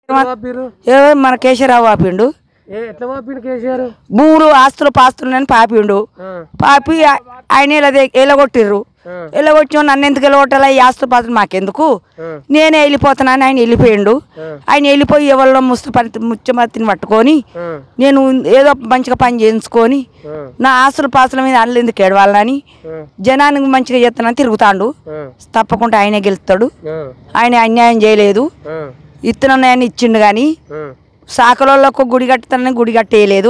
మన కేశవరావు ఆపిండు భూములు ఆస్తులు పాస్తులు అని పాపిండు పాపి ఆయన ఎలగొట్టిర్రు ఎలగొచ్చి నన్ను ఎందుకు ఎలగొట్టాలా ఈ ఆస్తులు పాస్తులు మాకెందుకు నేనే వెళ్ళిపోతున్నాను ఆయన వెళ్ళిపోయిండు ఆయన వెళ్ళిపోయి ఎవరిలో ముచ్చమతిని పట్టుకొని నేను ఏదో మంచిగా పని చేయించుకొని నా ఆస్తుల పాస్తుల మీద అల్లు ఎందుకు ఏడవాలని జనానికి మంచిగా చేస్తానని తిరుగుతాడు తప్పకుండా ఆయనే గెలుస్తాడు ఆయన అన్యాయం చేయలేదు ఇత్తనాన్ని ఇచ్చిండు కానీ సాకలోళ్ళకు గుడి కట్టుతానని గుడి కట్టేయలేదు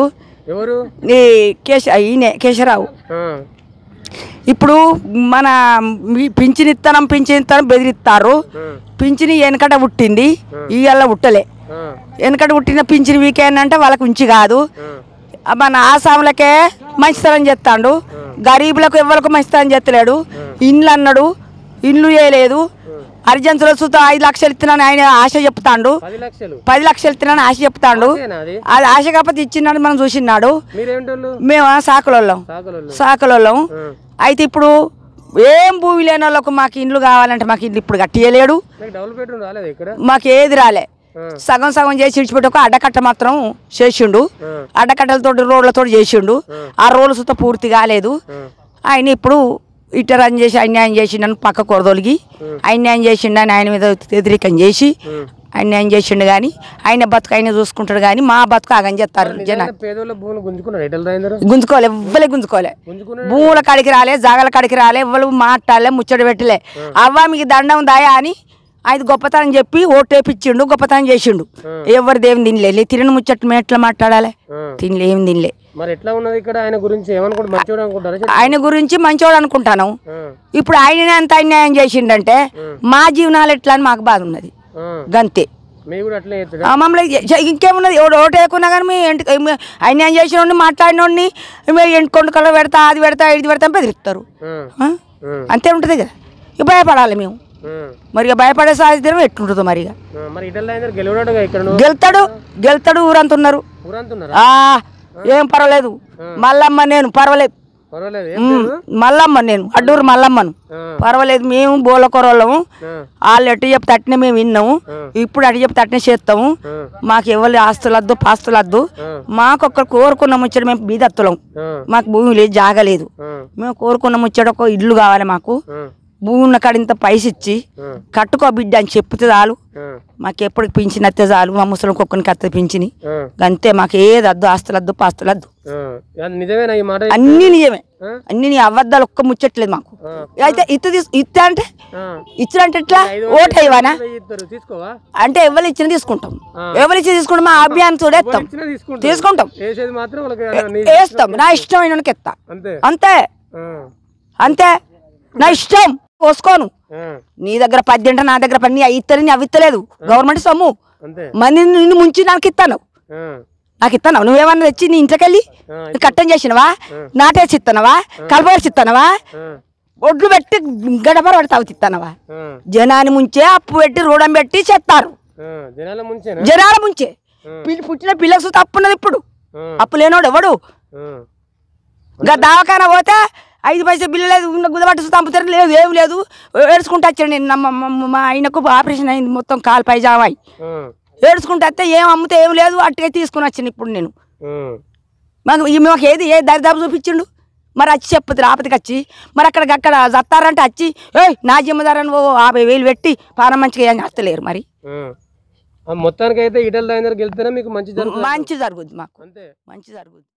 ఈయనే కేశవరావు ఇప్పుడు మన పింఛనిత్తనం బెదిరిస్తారు పింఛని వెనకట పుట్టింది ఇవాళ పుట్టలే వెనకట పుట్టిన పింఛని వీకేనంటే వాళ్ళకి ఉంచి కాదు మన ఆసాములకే మంచితనం చేస్తాడు గరీబులకు ఎవరికి మంచితనం చేస్తలేడు ఇండ్లు అన్నాడు ఇండ్లు చేయలేదు అర్జెన్సీలో చూస్తా 5 లక్షలు ఇస్తున్నాను ఆయన ఆశ చెప్తాడు 10 లక్షలు ఇస్తున్నాను ఆశ చెప్తాడు అది ఆశ కాకపోతే ఇచ్చినాడు మనం చూసినాడు మేము సాకులోళ్ళం అయితే ఇప్పుడు ఏం భూమి లేని వాళ్ళకు మాకు ఇండ్లు కావాలంటే మాకు ఇండ్లు ఇప్పుడు కట్టియలేడు మాకు ఏది రాలే సగం సగం చేసి విడిచిపెట్టి ఒక అడ్డకట్ట మాత్రం చేసిండు అడ్డకట్టలతో రోడ్లతో చేసిండు ఆ రోడ్లు సుత పూర్తి కాలేదు ఆయన ఇప్పుడు ఇట్ట రన్ చేసి అన్యాయం చేసిండని పక్క కొరదొలిగి అన్యాయం చేసిండని ఆయన మీద వ్యతిరేకం చేసి అన్యాయం చేసిండు కానీ ఆయన బతుకు ఆయన చూసుకుంటాడు కానీ మా బతుకు ఆగని చెప్తారు జనాలు గుంజుకోలే ఎవ్వలే గుంజుకోలే భూముల కాడికి రాలే జాగల కాడికి రాలే ఎవ్వరు మాట్లాడలే ముచ్చట పెట్టలే అవ్వ మీకు దండం దాయా అని ఆయన గొప్పతనం చెప్పి ఓటేపిచ్చిండు గొప్పతనం చేసిండు ఎవరు దేవుని తినలే తిరిగి ముచ్చట మేము ఎట్లా మాట్లాడాలి తినలే ఏం తినలే ఆయన గురించి మంచోడు అనుకుంటాను ఇప్పుడు ఆయన ఎంత అన్యాయం చేసిండంటే మా జీవనాలు ఎట్లా అని మాకు బాధ ఉన్నది గంతే మమ్మల్ని ఇంకేమున్నది ఓటు వేయకున్నా కానీ మీ అన్యాయం చేసిన మాట్లాడినోడిని మీరు ఎంటుకొండు కళ్ళు పెడతా అది పెడతా ఇది పెడతా బెదిరిస్తారు అంతే ఉంటుంది కదా ఇక భయపడాలి మేము మరి భయపడే సాధితం ఎట్లుంటుందో మరి గెలుతాడు ఊరంతున్నారు ఏం పర్వాలేదు మల్లమ్మ నేను పర్వాలేదు మల్లమ్మ నేను అడ్డూరు మల్లమ్మను పర్వాలేదు మేము బోలకొరళ్ళము వాళ్ళు ఎట్టు చెప్తే అట్నే మేము విన్నాము ఇప్పుడు అటు చెప్తే అట్నే చేస్తాము మాకు ఎవరి ఆస్తులద్దు పాస్తులద్దు మాకు ఒక్కరు కోరుకున్న ముచ్చట మేము బీదత్తులం మాకు భూమి లేదు జాగలేదు మేము కోరుకున్న ముచ్చట ఒక ఇల్లు కావాలి మాకు భూమి ఉన్న కాడ ఇంత పైస ఇచ్చి కట్టుకో బిడ్డ అని చెప్తే చాలు మాకు ఎప్పుడు పింఛన్ అత్తే చాలు మా ముసలి కుక్కనికి అత్తే పింఛని అంతే మాకు ఏది వద్దు ఆస్తులద్దు పాస్తులద్దు అన్ని నిజమే అన్ని నీ అబద్ధాలు ఒక్క ముచ్చట్లేదు మాకు అయితే ఇత్త అంటే ఇచ్చినంటే ఎట్లా ఓటు అయ్యవానా అంటే ఎవరు ఇచ్చిన తీసుకుంటాం ఎవరు ఇచ్చి తీసుకుంటాం మా అభియాన్ చూడేస్తాం తీసుకుంటాం వేస్తాం నా ఇష్టమైన ఎత్తా అంతే అంతే నా ఇష్టం పోసుకోను నీ దగ్గర 10 అంటే నా దగ్గర 10 ఇత్తని అవి ఇత్తలేదు గవర్నమెంట్ సొమ్ము మంది నిన్ను ముంచి నాకు ఇస్తాను నువ్వేమన్నా తెచ్చి నీ ఇంట్లోకి వెళ్ళి కట్టం చేసినవా నాటేసి ఇస్తానవా కలపేసి ఇస్తానవా ఒడ్లు పెట్టి గడపర పడతావు తిస్తానవా జనాన్ని ముంచే అప్పు పెట్టి రూడం పెట్టి చేస్తారు జనాల ముంచే పుట్టిన పిల్లలు తప్పున్నది ఇప్పుడు అప్పు లేనోడు ఎవడు దావకాన పోతే 5 పైసలు బిల్లు లేదు గుదబట్టు తంపుతారు లేదు ఏమి లేదు ఏడ్చుకుంటూ వచ్చాడు నేను మా ఆయనకు ఆపరేషన్ అయింది మొత్తం కాలు పై జామాయి ఏడ్చుకుంటూ వస్తే ఏం అమ్మితే ఏం లేదు అట్టుగా తీసుకుని వచ్చాను ఇప్పుడు నేను మాకు ఏది ఏ దరిదాపు చూపించిండు మరి వచ్చి చెప్పుతుంది ఆపతికి వచ్చి మరి అక్కడ చత్తారంటే వచ్చి నా జిమ్మదారని 50,000 పెట్టి పానం మంచిగా ఏం చేస్తలేరు మరి మొత్తానికి అయితే ఈటెల రాజేందర్ గెలిస్తేనే మీకు మంచి జరుగుతుంది మాకు మంచి జరుగుతుంది